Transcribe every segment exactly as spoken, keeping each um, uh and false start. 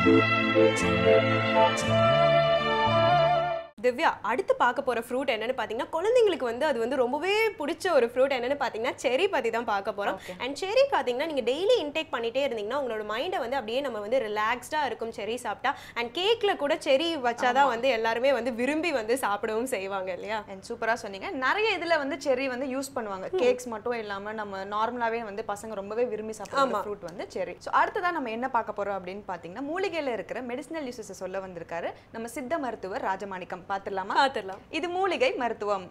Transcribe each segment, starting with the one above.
திவ்யா, அடுத்து பார்க்க போற ஃப்ரூட் என்னன்னு பாத்தீங்கன்னா குழந்தைங்களுக்கு வந்து அது வந்து ரொம்பவே பிடிச்ச ஒரு ஃப்ரூட் என்னன்னு பாத்தீங்கன்னா செரி பத்தி தான் பார்க்க போறோம். அண்ட் செரி பாத்தீங்கன்னா நீங்க டெய்லி இன்டேக் பண்ணிட்டே இருந்தீங்கன்னா உங்களோட மைண்டை வந்து அப்படியே நம்ம வந்து ரிலாக்ஸ்டா இருக்கும் செரி சாப்பிட்டா. அண்ட் கேக்ல கூட செரி வச்சாதான் வந்து எல்லாருமே வந்து விரும்பி வந்து சாப்பிடவும் செய்வாங்க இல்லையா? அண்ட் சூப்பரா சொன்னீங்க. நிறைய இதுல வந்து செரி வந்து யூஸ் பண்ணுவாங்க. கேக்ஸ் மட்டும் இல்லாம நம்ம நார்மலாவே வந்து பசங்க ரொம்பவே விரும்பி சாப்பிடுற ஃப்ரூட் வந்து செரி. சோ அடுத்ததா நம்ம என்ன பார்க்க போறோம் அப்படின்னு பாத்தீங்கன்னா மூலிகையில இருக்கிற மெடிசினல் யூசஸ் சொல்ல வந்திருக்காரு நம்ம சித்த மருத்துவர் ராஜ மணிக்கம். பாத்துடலாமா? பாத்துடலாம். இது மூலிகை மருத்துவம்.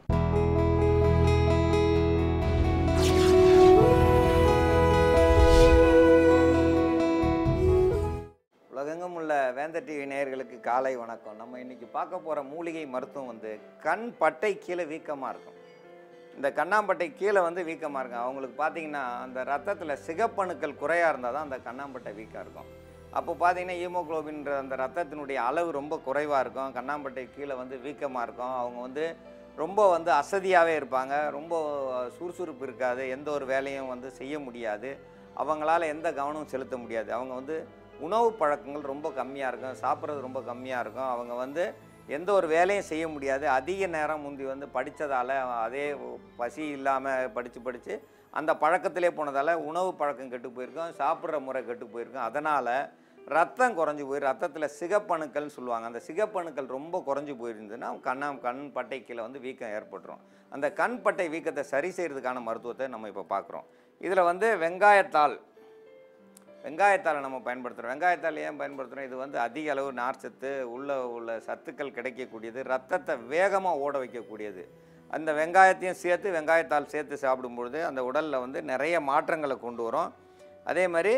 உலகெங்கும் உள்ள வேந்தர் டிவி நேயர்களுக்கு காலை வணக்கம். நம்ம இன்னைக்கு பார்க்க போகிற மூலிகை மருத்துவம் வந்து கண் பட்டை கீழே வீக்கமாக இருக்கும். இந்த கண்ணாம்பட்டை கீழே வந்து வீக்கமாக இருக்கும். அவங்களுக்கு பார்த்தீங்கன்னா அந்த ரத்தத்தில் சிகப்பணுக்கள் குறையாக இருந்தால் தான் அந்த கண்ணாம்பட்டை வீக்காக இருக்கும். அப்போ பார்த்தீங்கன்னா ஹீமோக்ளோபின்ற அந்த ரத்தத்தினுடைய அளவு ரொம்ப குறைவாக இருக்கும். கண்ணாம்பட்டை கீழே வந்து வீக்கமாக இருக்கும். அவங்க வந்து ரொம்ப வந்து அசதியாகவே இருப்பாங்க. ரொம்ப சுறுசுறுப்பு இருக்காது. எந்த ஒரு வேலையும் வந்து செய்ய முடியாது. அவங்களால எந்த கவனமும் செலுத்த முடியாது. அவங்க வந்து உணவு பழக்கங்கள் ரொம்ப கம்மியாக இருக்கும். சாப்பிட்றது ரொம்ப கம்மியாக இருக்கும். அவங்க வந்து எந்த ஒரு வேலையும் செய்ய முடியாது. அதிக நேரம் முந்தி வந்து படித்ததால் அதே பசி இல்லாமல் படித்து படித்து அந்த பழக்கத்திலே போனதால் உணவு பழக்கம் கெட்டு போயிருக்கும். சாப்பிட்ற முறை கெட்டு போயிருக்கும். அதனால் ரத்தம் குறைஞ்சி போய் ரத்தத்தில் சிகப்பணுக்கள்னு சொல்லுவாங்க. அந்த சிகப்பணுக்கள் ரொம்ப குறைஞ்சி போயிருந்ததுன்னா கண்ணா கண் பட்டை கீழே வந்து வீக்கம் ஏற்பட்டுரும். அந்த கண் பட்டை வீக்கத்தை சரி செய்கிறதுக்கான மருத்துவத்தை நம்ம இப்போ பார்க்குறோம். இதில் வந்து வெங்காயத்தாள் வெங்காயத்தாளை நம்ம பயன்படுத்துகிறோம். வெங்காயத்தாள் ஏன் பயன்படுத்துகிறோம்? இது வந்து அதிக அளவு நார்ச்சத்து உள்ள உள்ள சத்துக்கள் கிடைக்கக்கூடியது, ரத்தத்தை வேகமாக ஓட வைக்கக்கூடியது. அந்த வெங்காயத்தையும் சேர்த்து வெங்காயத்தாள் சேர்த்து சாப்பிடும்பொழுது அந்த உடலில் வந்து நிறைய மாற்றங்களை கொண்டு வரும். அதே மாதிரி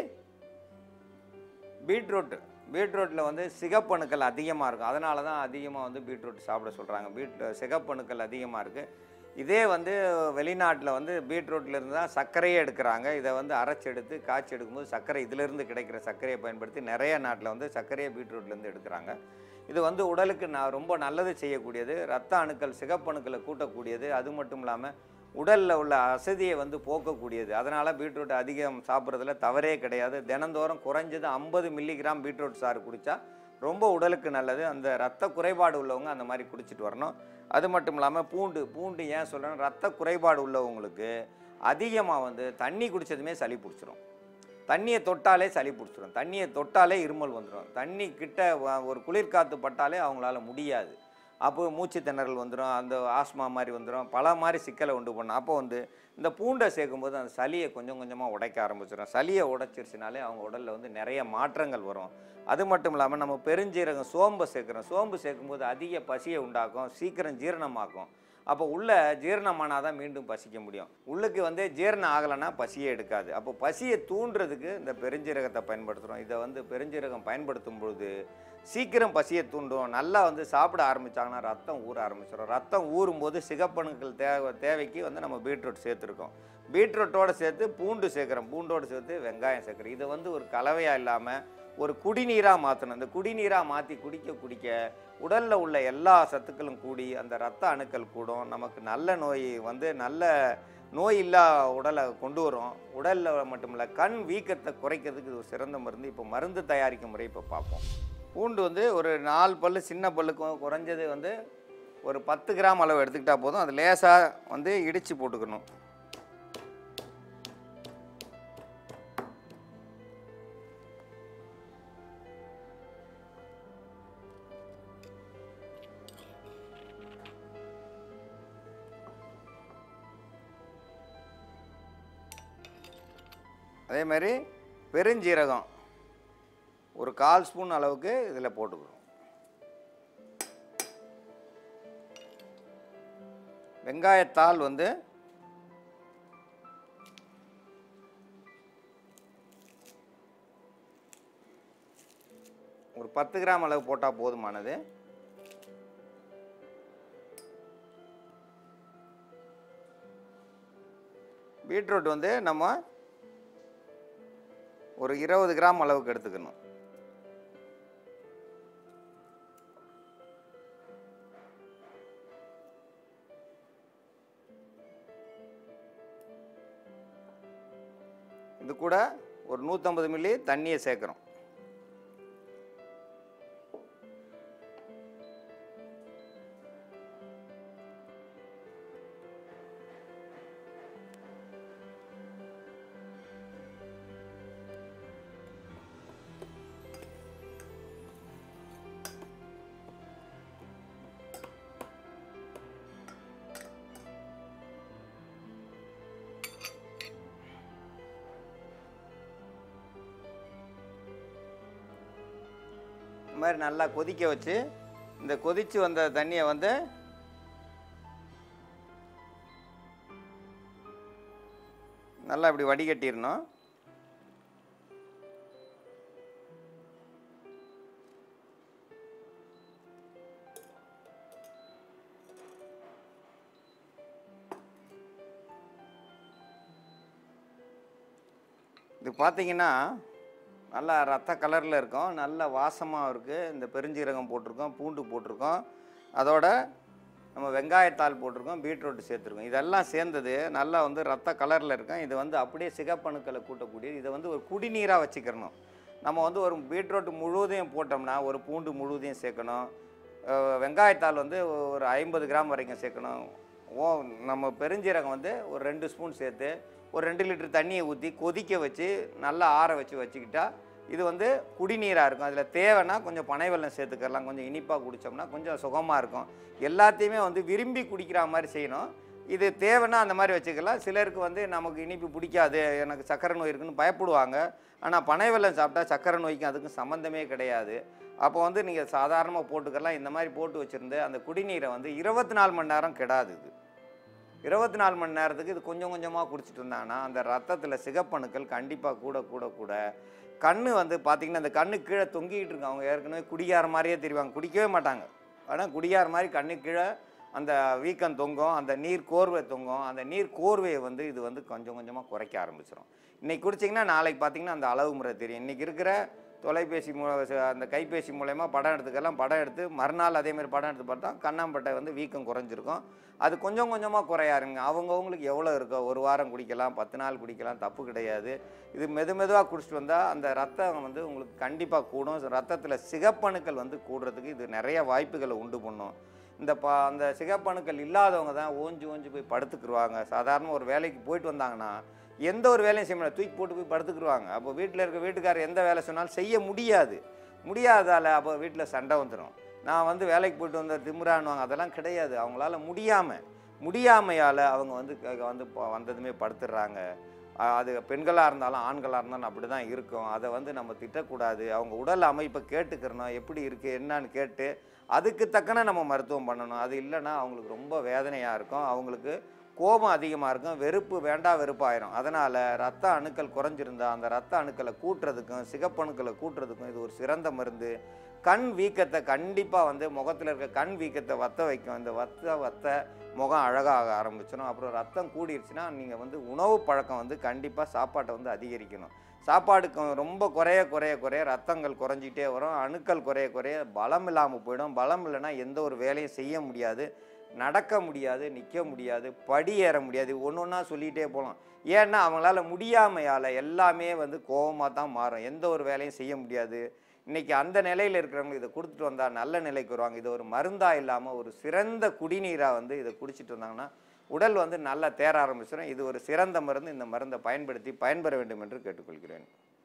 பீட்ரூட்டு பீட்ரூட்டில் வந்து சிகப்பணுக்கள் அதிகமாக இருக்கும். அதனால தான் அதிகமாக வந்து பீட்ரூட் சாப்பிட சொல்கிறாங்க. பீட் சிகப்பணுக்கள் அதிகமாக இருக்குது. இதே வந்து வெளிநாட்டில் வந்து பீட்ரூட்லேருந்து தான் சர்க்கரையே எடுக்கிறாங்க. இதை வந்து அரைச்சி எடுத்து காய்ச்சி எடுக்கும்போது சர்க்கரை இதிலேருந்து கிடைக்கிற சர்க்கரையை பயன்படுத்தி நிறைய நாட்டில் வந்து சர்க்கரையை பீட்ரூட்லேருந்து எடுக்கிறாங்க. இது வந்து உடலுக்கு நான் ரொம்ப நல்லது செய்யக்கூடியது. ரத்த அணுக்கள் சிகப்பணுக்களை கூட்டக்கூடியது. அது மட்டும் இல்லாமல் உடலில் உள்ள அசதியை வந்து போக்கக்கூடியது. அதனால் பீட்ரூட் அதிகம் சாப்பிட்றதுல தவறே கிடையாது. தினந்தோறும் குறைஞ்சது ஐம்பது மில்லிகிராம் பீட்ரூட் சாறு குடித்தா ரொம்ப உடலுக்கு நல்லது. அந்த ரத்த குறைபாடு உள்ளவங்க அந்த மாதிரி குடிச்சிட்டு வரணும். அது மட்டும் இல்லாமல் பூண்டு பூண்டு ஏன் சொல்கிறேன்னா ரத்த குறைபாடு உள்ளவங்களுக்கு அதிகமாக வந்து தண்ணி குடித்ததுமே சளி பிடிச்சிரும். தண்ணியை தொட்டாலே சளி பிடிச்சிரும். தண்ணியை தொட்டாலே இருமல் வந்துடும். தண்ணி கிட்ட ஒரு குளிர்காற்று பட்டாலே அவங்களால முடியாது. அப்போ மூச்சு திணறல் வந்துடும். அந்த ஆஸ்மா மாதிரி வந்துடும். பல மாதிரி சிக்கலை உண்டு பண்ணும். அப்போ வந்து இந்த பூண்டை சேர்க்கும்போது அந்த சளியை கொஞ்சம் கொஞ்சமாக உடைக்க ஆரம்பிச்சிடும். சளியை உடைச்சிருச்சுனாலே அவங்க உடலில் வந்து நிறைய மாற்றங்கள் வரும். அது மட்டும் இல்லாமல் நம்ம பெருஞ்சீரகம் சோம்பை சேர்க்குறோம். சோம்பு சேர்க்கும்போது அதிக பசியை உண்டாக்கும், சீக்கிரம் ஜீரணமாக்கும். அப்போ உள்ள ஜீரணமானால் தான் மீண்டும் பசிக்க முடியும். உள்ளுக்கு வந்து ஜீரணம் ஆகலைன்னா பசியே எடுக்காது. அப்போ பசியை தூண்டுறதுக்கு இந்த பெருஞ்சீரகத்தை பயன்படுத்துகிறோம். இதை வந்து பெருஞ்சீரகம் பயன்படுத்தும் பொழுது சீக்கிரம் பசியை தூண்டும். நல்லா வந்து சாப்பிட ஆரம்பித்தாங்கன்னா ரத்தம் ஊற ஆரம்பிச்சிடும். ரத்தம் ஊறும்போது சிகப்பணுக்கள் தேவை தேவைக்கு வந்து நம்ம பீட்ரூட் சேர்த்துருக்கோம். பீட்ரூட்டோடு சேர்த்து பூண்டு சேர்க்குறோம். பூண்டோடு சேர்த்து வெங்காயம் சேர்க்குறோம். இதை வந்து ஒரு கலவையாக இல்லாமல் ஒரு குடிநீராக மாற்றணும். இந்த குடிநீராக மாற்றி குடிக்க குடிக்க உடலில் உள்ள எல்லா சத்துக்களும் கூடி அந்த ரத்த அணுக்கள் கூடும். நமக்கு நல்ல நோய் வந்து நல்ல நோய் இல்லா உடலை கொண்டு வரும். உடலில் மட்டுமில்ல கண் வீக்கத்தை குறைக்கிறதுக்கு இது ஒரு சிறந்த மருந்து. இப்போ மருந்து தயாரிக்கும் முறை இப்போ பார்ப்போம். பூண்டு வந்து ஒரு நாலு பல்லு சின்ன பல்லுக்கும் குறைஞ்சது வந்து ஒரு பத்து கிராம் அளவு எடுத்துக்கிட்டால் போதும். அது லேசாக வந்து இடித்து போட்டுக்கணும். அதே மாதிரி பெருஞ்சீரகம் ஒரு கால் ஸ்பூன் அளவுக்கு இதில் போட்டுக்கிறோம். வெங்காயத்தாள் வந்து ஒரு பத்து கிராம் அளவு போட்டால் போதுமானது. பீட்ரூட் வந்து நம்ம ஒரு இருபது கிராம் அளவுக்கு எடுத்துக்கணும். இது கூட ஒரு நூற்றம்பது மில்லி தண்ணியை சேர்க்குறோம். இந்த மாதிரி நல்லா கொதிக்க வச்சு இந்த கொதிச்சு வந்த தண்ணியை வந்து நல்லா இப்படி வடிகட்டிடணும். இது பார்த்தீங்கன்னா நல்லா ரத்த கலரில் இருக்கும், நல்ல வாசமாக இருக்குது. இந்த பெருஞ்சீரகம் போட்டிருக்கோம், பூண்டு போட்டிருக்கோம், அதோட நம்ம வெங்காயத்தாள் போட்டிருக்கோம், பீட்ரூட் சேர்த்துருக்கோம். இதெல்லாம் சேர்ந்தது நல்லா வந்து ரத்த கலரில் இருக்கும். இது வந்து அப்படியே சிகப்பணுக்களை கூட்டக்கூடியது. இதை வந்து ஒரு குடிநீராக வச்சுக்கிறணும். நம்ம வந்து ஒரு பீட்ரூட் முழுவதையும் போட்டோம்னா ஒரு பூண்டு முழுவதையும் சேர்க்கணும். வெங்காயத்தாள் வந்து ஒரு ஐம்பது கிராம் வரைக்கும் சேர்க்கணும். ஓ நம்ம பெருஞ்சீரகம் வந்து ஒரு ரெண்டு ஸ்பூன் சேர்த்து ஒரு ரெண்டு லிட்டர் தண்ணியை ஊற்றி கொதிக்க வச்சு நல்லா ஆற வச்சு வச்சுக்கிட்டா இது வந்து குடிநீராக இருக்கும். அதில் தேவைன்னா கொஞ்சம் பனை வெல்லம் சேர்த்துக்கலாம், கொஞ்சம் இனிப்பாக குடித்தோம்னா கொஞ்சம் சுகமாக இருக்கும். எல்லாத்தையுமே வந்து விரும்பி குடிக்கிற மாதிரி செய்யணும். இது தேவைன்னா அந்த மாதிரி வச்சுக்கலாம். சிலருக்கு வந்து நமக்கு இனிப்பு பிடிக்காது, எனக்கு சக்கரை நோய் இருக்குன்னு பயப்படுவாங்க. ஆனால் பனை வெல்லம் சாப்பிட்டா சக்கரை நோய்க்கும் அதுக்கும் சம்மந்தமே கிடையாது. அப்போ வந்து நீங்கள் சாதாரணமாக போட்டுக்கலாம். இந்த மாதிரி போட்டு வச்சுருந்து அந்த குடிநீரை வந்து இருபத்தி நாலு மணி நேரம் கெடாது. இது இருபத்தி நாலு மணி நேரத்துக்கு இது கொஞ்சம் கொஞ்சமாக குடிச்சிட்டு இருந்தாங்கன்னா அந்த ரத்தத்தில் சிகப்பணுக்கள் கண்டிப்பாக கூட கூட கூட கண்ணு வந்து பார்த்திங்கன்னா அந்த கண்ணு கீழே தொங்கிக்கிட்டு இருக்கு. அவங்க ஏற்கனவே குடியார மாதிரியே தெரிவாங்க, குடிக்கவே மாட்டாங்க. ஆனால் குடியார மாதிரி கண்ணு கீழே அந்த வீக்கம் தொங்கும், அந்த நீர் கோர்வை தொங்கும். அந்த நீர் கோர்வையை வந்து இது வந்து கொஞ்சம் கொஞ்சமாக குறைக்க ஆரம்பிச்சிடும். இன்றைக்கி குடிச்சிங்கன்னா நாளைக்கு பார்த்திங்கன்னா அந்த அளவு முறை தெரியும். இன்றைக்கி இருக்கிற தொலைபேசி மூ அந்த கைபேசி மூலயமா படம் எடுத்துக்கலாம். படம் எடுத்து மறுநாள் அதேமாதிரி படம் எடுத்து பார்த்தா கண்ணாம்பட்டை வந்து வீக்கம் குறைஞ்சிருக்கும். அது கொஞ்சம் கொஞ்சமாக குறையாருங்க. அவங்கவுங்களுக்கு எவ்வளோ இருக்கோ ஒரு வாரம் குடிக்கலாம், பத்து நாள் குடிக்கலாம், தப்பு கிடையாது. இது மெது மெதுவாக குடிச்சிட்டு வந்தால் அந்த ரத்தம் வந்து உங்களுக்கு கண்டிப்பாக கூடும். ரத்தத்தில் சிகப்பணுக்கள் வந்து கூடுறதுக்கு இது நிறைய வாய்ப்புகளை உண்டு பண்ணும். இந்த ப அந்த சிகப்பணுக்கள் இல்லாதவங்க தான் ஓஞ்சி ஓஞ்சி போய் படுத்துக்குருவாங்க. சாதாரண ஒரு வேலைக்கு போயிட்டு வந்தாங்கன்னா எந்த ஒரு வேலையும் செய்ய முடியாது, தூக்கி போட்டு போய் படுத்துக்குருவாங்க. அப்போ வீட்டில் இருக்க வீட்டுக்காரர் எந்த வேலை சொன்னாலும் செய்ய முடியாது. முடியாதால் அப்போ வீட்டில் சண்டை வந்துடும். நான் வந்து வேலைக்கு போய்ட்டு வந்த திமுறான்னுவாங்க. அதெல்லாம் கிடையாது. அவங்களால முடியாமல் முடியாமையால் அவங்க வந்து வந்து வந்ததுமே படுத்துடுறாங்க. அது பெண்களாக இருந்தாலும் ஆண்களாக இருந்தாலும் அப்படி தான் இருக்கும். அதை வந்து நம்ம திட்டக்கூடாது. அவங்க உடல் அமைப்பை கேட்டுக்கிறணும், எப்படி இருக்குது என்னன்னு கேட்டு அதுக்கு தக்கன நம்ம மருத்துவம் பண்ணணும். அது இல்லைன்னா அவங்களுக்கு ரொம்ப வேதனையாக இருக்கும், அவங்களுக்கு கோபம் அதிகமாக இருக்கும், வெறுப்பு வேண்டா வெறுப்பாயிரும். அதனால் ரத்த அணுக்கள் குறைஞ்சிருந்தால் அந்த ரத்த அணுக்களை கூட்டுறதுக்கும் சிகப்பணுக்களை கூட்டுறதுக்கும் இது ஒரு சிறந்த மருந்து. கண் வீக்கத்தை கண்டிப்பாக வந்து முகத்தில் இருக்க கண் வீக்கத்தை வத்த வைக்கும். இந்த வத்த வத்த முகம் அழகாக ஆரம்பிச்சிடும். அப்புறம் ரத்தம் கூடிருச்சுன்னா நீங்கள் வந்து உணவு பழக்கம் வந்து கண்டிப்பாக சாப்பாட்டை வந்து அதிகரிக்கணும். சாப்பாடுக்கு ரொம்ப குறைய குறைய குறைய ரத்தங்கள் குறைஞ்சிட்டே வரும், அணுக்கள் குறைய குறைய பலம் இல்லாமல் போயிடும். பலம் இல்லைன்னா எந்த ஒரு வேலையும் செய்ய முடியாது, நடக்க முடியாது, நிற்க முடியாது, படி ஏற முடியாது. ஒன்று ஒன்றா சொல்லிகிட்டே போகலாம். ஏன்னா அவங்களால முடியாமையால் எல்லாமே வந்து கோபமாக தான் மாறும். எந்த ஒரு வேலையும் செய்ய முடியாது. இன்றைக்கி அந்த நிலையில் இருக்கிறவங்க இதை கொடுத்துட்டு வந்தால் நல்ல நிலைக்கு வருவாங்க. இது ஒரு மருந்தாக இல்லாமல் ஒரு சிறந்த குடிநீராக வந்து இதை குடிச்சிட்டு வந்தாங்கன்னா உடல் வந்து நல்லா தேர ஆரம்பிச்சிடும். இது ஒரு சிறந்த மருந்து. இந்த மருந்தை பயன்படுத்தி பயன்பெற வேண்டும் என்று கேட்டுக்கொள்கிறேன்.